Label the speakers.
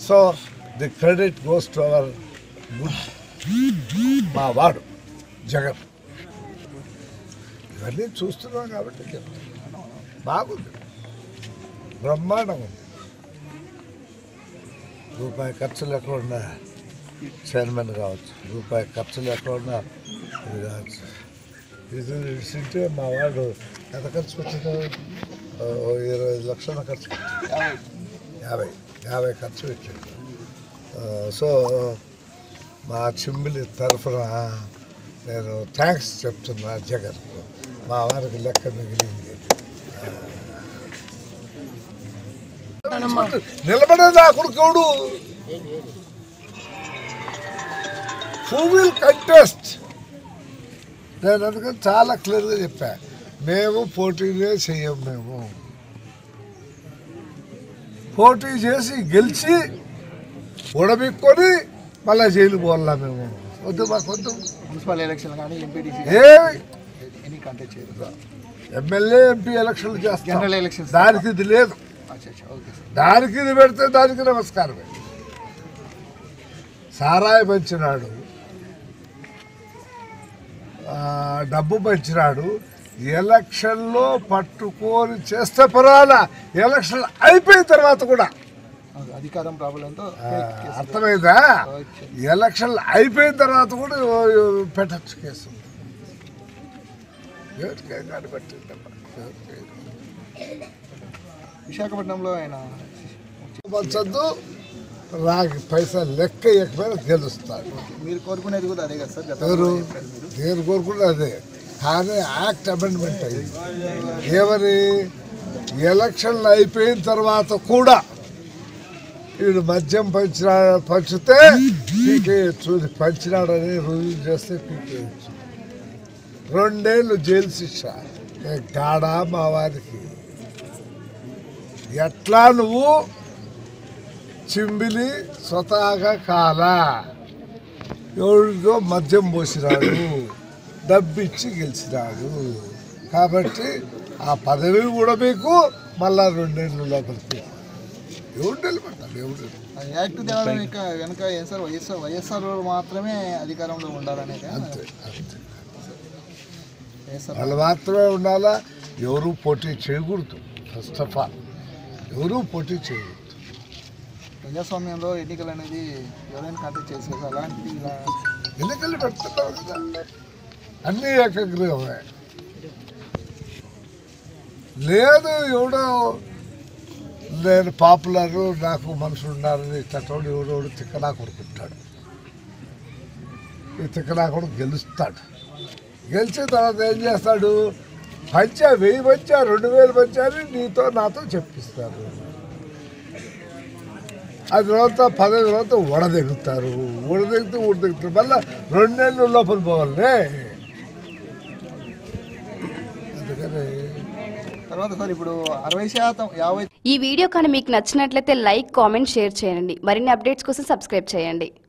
Speaker 1: So the credit goes to our good మా వాడు జగన్. ఇవన్నీ చూస్తున్నాం కాబట్టి చెప్తున్నాం. బాగుంది, బ్రహ్మాండంగా ఉంది. రూపాయి ఖర్చు లేకుండా చైర్మన్ కావచ్చు, రూపాయి ఖర్చు లేకుండా ఇది కావచ్చు. ఇది ఇస్తుంటే మా వాడు ఎంత ఖర్చు పెట్టిన 20 లక్షల ఖర్చు పెట్టాడు, 50 ఖర్చు పెట్టాడు. సో మా చిమ్మిలి తరఫున నేను థ్యాంక్స్ చెప్తున్నా జగన్. మా వారికి లెక్క మిగిలింది. నిలబడేది ఆ కొడుకోడు. Who will contest? నేను అందుకని చాలా క్లియర్గా చెప్పా, మేము పోటీనే చెయ్యం. మేము పోటీ చేసి గెలిచి ఉడబిక్కొని మళ్ళీ జైలు పోవాలా. మేము వద్దు, మాకు వద్దు.
Speaker 2: మున్సిపల్ ఎలక్షన్ కానీ ఎంపీటీసీ ఎన్ని కంటెస్ట్ చేయరు.
Speaker 1: ఎమ్మెల్యే ఎంపీ ఎలక్షన్లు చేస్తాం,
Speaker 2: జనరల్ ఎలక్షన్
Speaker 1: దానికి ఇది లేదు. దానికి ఇది పెడితే దానికి నమస్కారమే. సారాయి పంచినాడు, డబ్బు పంచినాడు, ఎలక్షన్లో పట్టుకొని చేస్తే పర్వాలా. ఎలక్షన్ అయిపోయిన తర్వాత కూడా
Speaker 2: అధికారం ప్రాబ్లంతో
Speaker 1: అర్థమైందా? ఎలక్షన్లు అయిపోయిన తర్వాత కూడా పెట్టచ్చు కేసు.
Speaker 2: విశాఖపట్నంలో ఆయన
Speaker 1: పంచద్దు, రాగి పైసా లెక్క ఎక్కడైనా గెలుస్తాడు.
Speaker 2: మీరు కోరుకునేది కూడా అదే కదా సార్?
Speaker 1: ఎవరు? నేను కోరుకునేది అదే. కానీ యాక్ట్ అమెండ్మెంట్ అయింది. ఎవరి ఎలక్షన్లు అయిపోయిన తర్వాత కూడా వీడు మద్యం పంచితే పీకేయచ్చు, పంచినాడని రుజువు చేస్తే పీకేయచ్చు. 2 ఏళ్ళు జైలు శిక్ష. గాడా మా వారికి. ఎట్లా నువ్వు చింబిలి స్వతహాగా కాలా, ఎవరిదో మద్యం పోసినాడు, డబ్బిచ్చి గెలిచినాడు. కాబట్టి ఆ పదవి కూడా మీకు మళ్ళా 2 ఏళ్ళు లోపలికి ఎవరు నిలబడతాడు? ఎవరు
Speaker 2: యాక్ట్ తేవడం వెనక సార్ వైఎస్ఆర్ మాత్రమే అధికారంలో ఉండాలనే?
Speaker 1: అంతే అంతే, వాళ్ళు మాత్రమే ఉండాలా. ఎవరు పోటీ చేయకూడదు. ఫస్ట్ ఆఫ్ ఆల్ ఎవరు పోటీ చేయకూడదు.
Speaker 2: ప్రజాస్వామ్యంలో ఎన్నికలు అనేది ఎవరైనా కంటెస్ట్ చేసేది. అలాంటి
Speaker 1: ఎన్నికలు పెడుతున్నావు కదా, అన్నీ ఏకగ్రీవమే. లేదు ఎవడో నేను పాపులర్, నాకు మనుషులు ఉన్నారని ఇట్టోడు ఎవడోడు తిక్కనా కొడుకుంటాడు. ఈ తిక్కనా కొడుకు గెలుస్తాడు. గెలిచిన తర్వాత ఏం చేస్తాడు? 1000 పంచా 2000 పంచాని నీతో నాతో చెప్పిస్తారు. అది తర్వాత 10 తర్వాత వడదెగుతారు. ఊడదెగుతారు మళ్ళీ 2 ఏళ్ళు లోపల పోవాలి. అందుకని
Speaker 2: తర్వాత సార్ ఇప్పుడు 60% 50.
Speaker 3: ఈ వీడియో కానీ మీకు నచ్చినట్లయితే లైక్, కామెంట్, షేర్ చేయండి. మరిన్ని అప్డేట్స్ కోసం సబ్స్క్రైబ్ చేయండి.